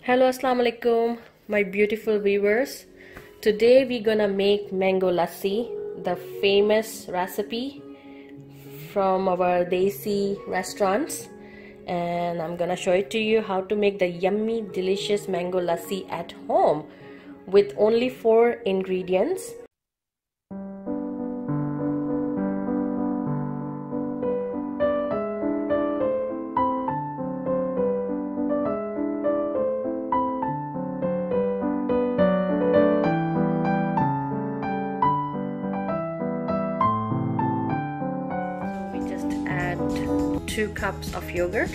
Hello, assalamu alaikum, my beautiful viewers. Today we're gonna make mango lassi, the famous recipe from our Desi restaurants, and I'm gonna show it to you how to make the yummy delicious mango lassi at home with only 4 ingredients. Add 2 cups of yogurt,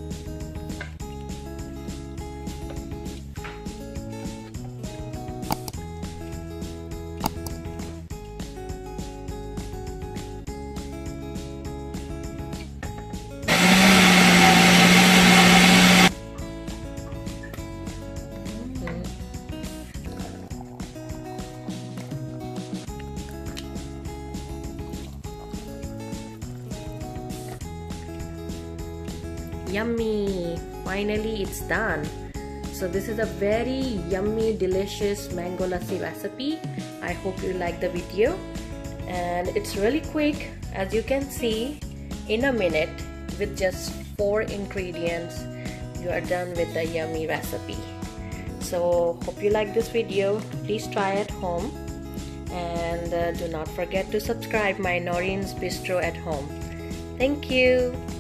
Yummy! Finally it's done. So this is a very yummy delicious mango lassi recipe. I hope you like the video, and it's really quick. As you can see, in a minute with just 4 ingredients you are done with the yummy recipe. So hope you like this video. Please try at home, and do not forget to subscribe my Noreen's Bistro at Home. Thank you.